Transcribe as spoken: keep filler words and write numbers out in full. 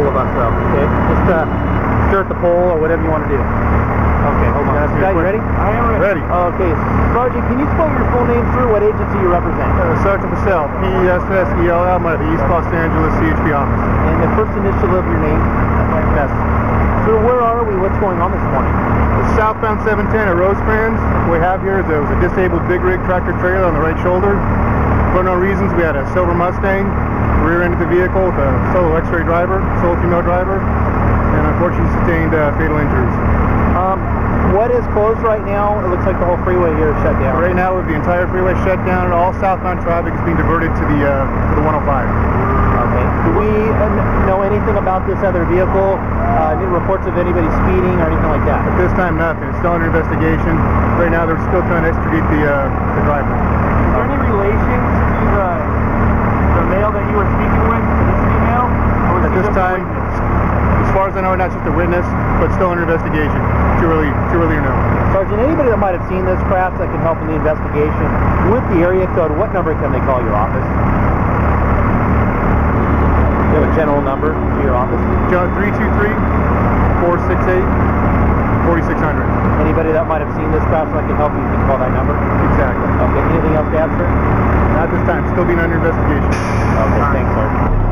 of us up. Okay, just uh, stir at the pole or whatever you want to do. Okay, hold on. Guys, you ready? I am ready. Ready. Okay, Sergeant, can you spell your full name through? What agency you represent? Uh, Sergeant Purcell, P E S S E L L, I'm at the East Los Angeles C H P office. And the first initial of your name? Yes. So where are we? What's going on this morning? Southbound seven ten at Rosecrans. What we have here is there was a disabled big rig tractor trailer on the right shoulder. For no reasons, we had a silver Mustang rear-ended the vehicle with a solo X-ray driver, solo female driver, and unfortunately sustained uh, fatal injuries. Um, what is closed right now? It looks like the whole freeway here is shut down. Right now, with the entire freeway shut down, all southbound traffic is being diverted to the uh, to the one oh five. Okay. Do we uh, know anything about this other vehicle? Uh, any reports of anybody speeding or anything like that? At this time, nothing. It's still under investigation. Right now, they're still trying to extradite the uh, the driver. Is there any relation to the the male that you were speaking with, this female? Or was At he this just a time, witness? as far as I know, not just a witness, but still under investigation. Too early, too early to know. Sergeant, anybody that might have seen this crash that can help in the investigation, with the area code, what number can they call your office? Do you have a general number to your office? John, three two three, four six eight, four six zero zero. Anybody that might have seen this crash that can help you, you can call that number? Exactly. Okay, anything else to add, sir? Not this time. Still being under investigation. Okay, thanks, sir.